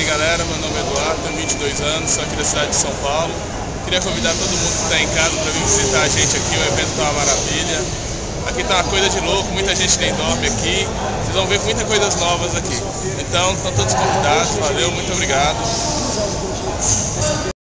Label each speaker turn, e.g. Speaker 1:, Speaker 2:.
Speaker 1: aí galera, meu nome é Eduardo, tenho 22 anos, sou aqui da cidade de São Paulo. Queria convidar todo mundo que está em casa para vir visitar a gente aqui, o evento está uma maravilha. Aqui está uma coisa de louco, muita gente nem dorme aqui, vocês vão ver muitas coisas novas aqui. Então, estão todos convidados, valeu, muito obrigado.